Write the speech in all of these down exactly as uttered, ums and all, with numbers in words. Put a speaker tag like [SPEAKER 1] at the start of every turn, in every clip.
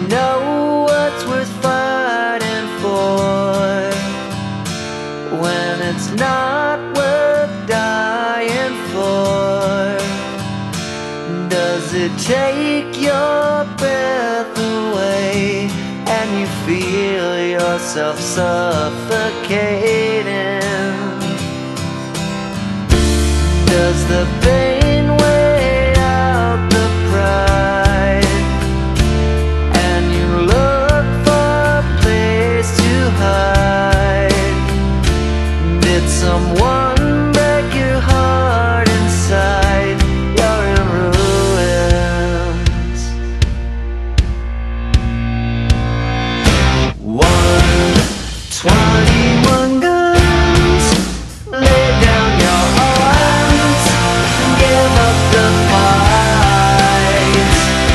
[SPEAKER 1] know what's worth fighting for when it's not worth dying for? Does it take your breath away and you feel yourself suffocating? Does the pain weigh out the pride and you look for a place to hide? Did someone break your heart inside? You're in ruins. One twenty-one guns, lay down your arms, give up the fight.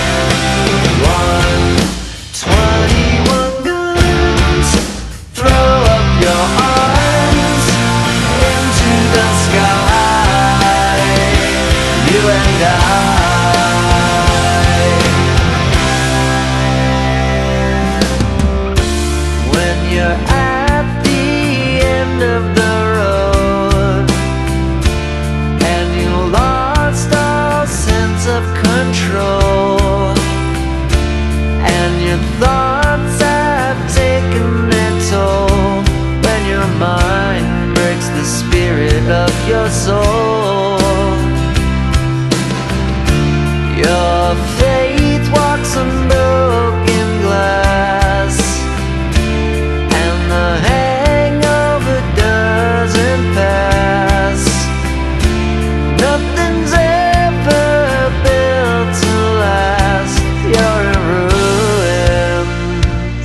[SPEAKER 1] One twenty-one guns, throw up your arms into the sky, you and I. When you're at the end of the road and you lost all sense of control, and your thoughts have taken their toll, when your mind breaks the spirit of your soul, your faith walks on broken glass, and the hangover doesn't pass. Nothing's ever built to last. You're in ruins.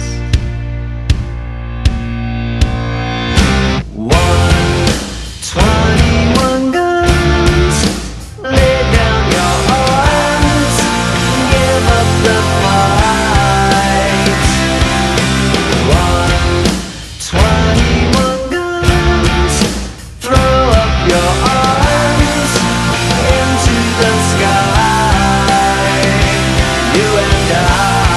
[SPEAKER 1] One twenty-one guns, lay down your arms, give up the fight. One twenty-one guns, throw up your arms into the sky, you and I.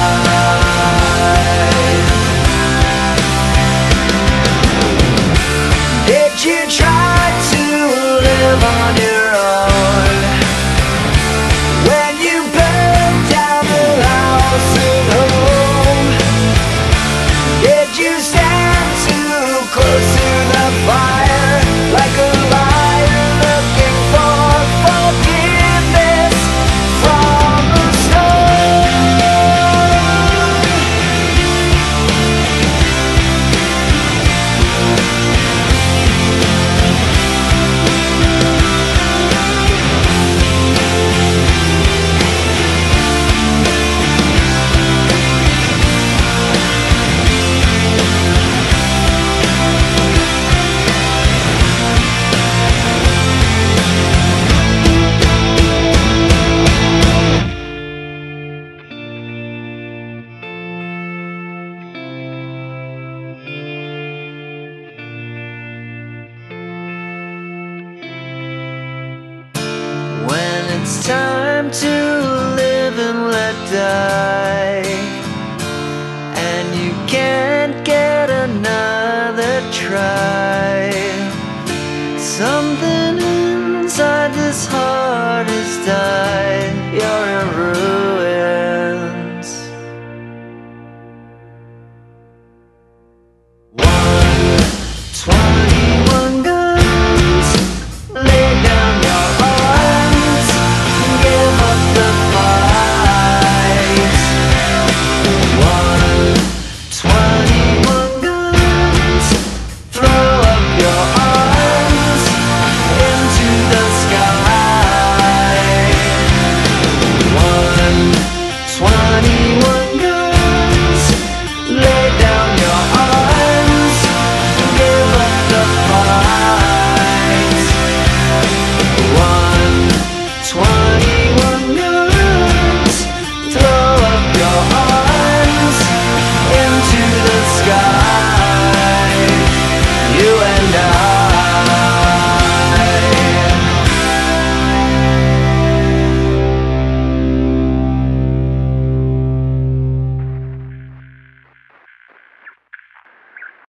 [SPEAKER 1] Did you try to live on your own when you burned down the house at home? Did you stand too close to the fire like a liar looking for forgiveness from the storm? When it's time to live and let die,